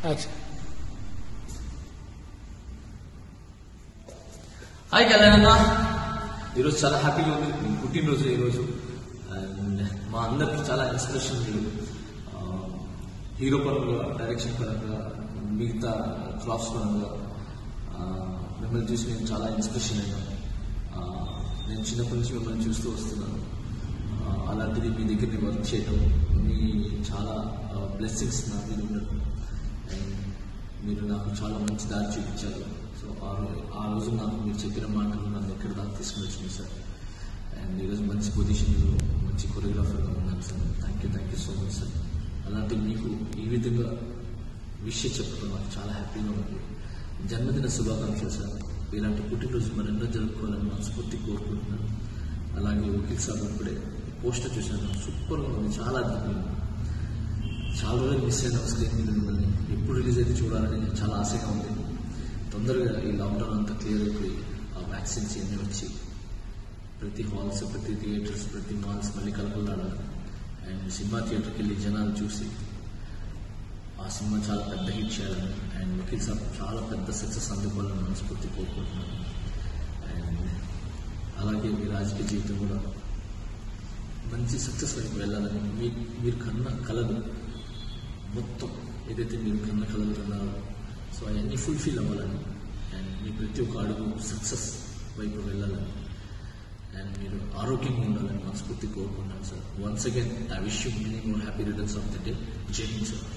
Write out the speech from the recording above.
Hi Kalyan అన్న, ఈరోజు చాలా హ్యాపీగా ఉంది. నేను పుట్టినరోజు ఈరోజు. అండ్ మా అందరికి చాలా ఇన్స్పిరేషన్ మీరు. హీరో పరంగా, డైరెక్షన్ పరంగా, మిగతా క్రాఫ్ట్స్ పరంగా మిమ్మల్ని చూసి నేను చాలా ఇన్స్పిరేషన్ అయ్యాను. నేను చిన్నప్పటి నుంచి మిమ్మల్ని చూస్తూ వస్తున్నాను. అలాంటిది మీ దగ్గర వర్క్ చేయడం, మీ చాలా బ్లెస్సింగ్స్ నా మీద ఉండడం, అండ్ మీరు నాకు చాలా మంచి దారి చూపించారు. సో ఆ రోజు నాకు మీరు చెప్పిన మాటలు నన్ను ఎక్కడ దాకా తీసుకుని వచ్చినాయి సార్. అండ్ ఈరోజు మంచి పొజిషన్లో, మంచి కొరియోగ్రాఫర్గా ఉన్నాను sir. Thank you so much sir. అలాంటి మీకు ఈ విధంగా విషయం చెప్పడం నాకు చాలా హ్యాపీగా ఉంది. జన్మదిన శుభాకాంక్షలు సార్. ఇలాంటి పుట్టినరోజు మరెన్నో జరుపుకోవాలని మనస్ఫూర్తి కోరుకుంటున్నాను. అలాగే వకీల్ సాబ్ ఇప్పుడే పోస్టర్ చూశాను, సూపర్గా ఉంది, చాలా అద్భుతంగా ఉంది. చాలా రోజులు మిస్ అయిన స్క్రీన్ మీద మిమ్మల్ని ఎప్పుడు రిలీజ్ అయితే చూడాలని చాలా ఆశగా ఉంది. తొందరగా ఈ లాక్డౌన్ అంతా క్లియర్ అయిపోయి ఆ వ్యాక్సిన్స్ ఇవన్నీ వచ్చి ప్రతి హాల్స్, ప్రతి థియేటర్స్, ప్రతి మాల్స్ మళ్ళీ కలకలాడాలి. అండ్ సినిమా థియేటర్కి వెళ్ళి జనాలు చూసి ఆ సినిమా చాలా పెద్ద హిట్ చేయాలని, అండ్ వకీల్ సాబ్ చాలా పెద్ద సక్సెస్ అందుకోవాలని మనస్ఫూర్తి కోరుకుంటున్నాను. అండ్ అలాగే మీ రాజకీయ జీవితం కూడా మంచి సక్సెస్ వైపు వెళ్ళాలని, మీరు కన్న కళలు మొత్తం ఏదైతే మీరు కన్న కళలు కన్నారో సో అవన్నీ ఫుల్ఫిల్ అవ్వాలని, అండ్ మీ ప్రతి ఒక్క అడుగు సక్సెస్ వైపు వెళ్ళాలని, అండ్ మీరు ఆరోగ్యంగా ఉండాలని మనస్ఫూర్తి కోరుకుంటున్నాను sir. Once again I wish you many more happy returns of the day. Jai Hind sir.